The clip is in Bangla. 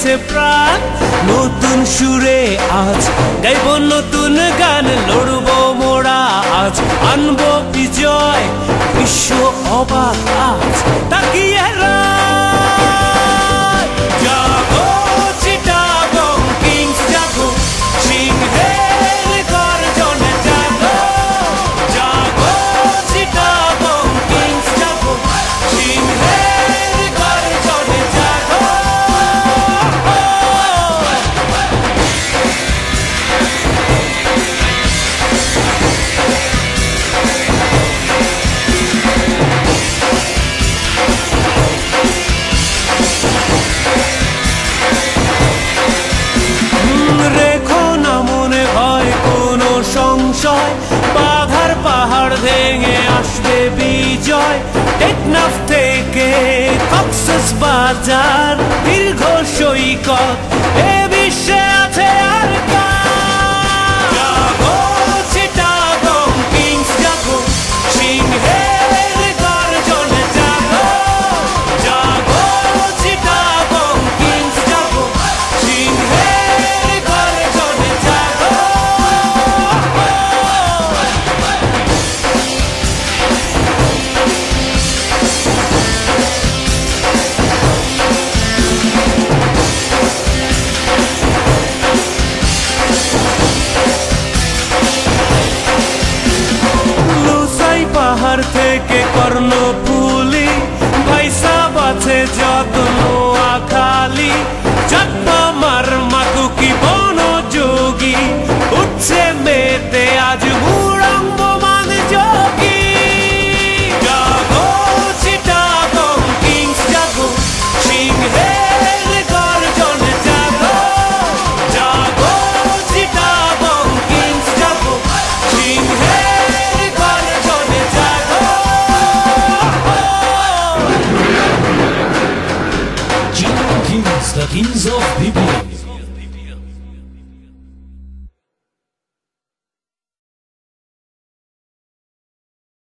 পেয়েছে প্রাণ। নতুন সুরে আজ গাইব নতুন গান, লড়বো মোরা আজ, আনবো বিজয়। বিশ্ব অবাক আজ তাকিয়ে রায়। জাগো চিটাগং কিংস জাগো, সিংহের গর্জনে জাগো। জাগো চিটাগং কিংস জাগো, সিংহের গর্জনে জাগো। রেখো না মনে হয় কোনো সংশয়, বাঘার পাহাড় ভেঙে আসবে বিজয়। টেকনাফ থেকে কক্সবাজার, দীর্ঘ সৈকত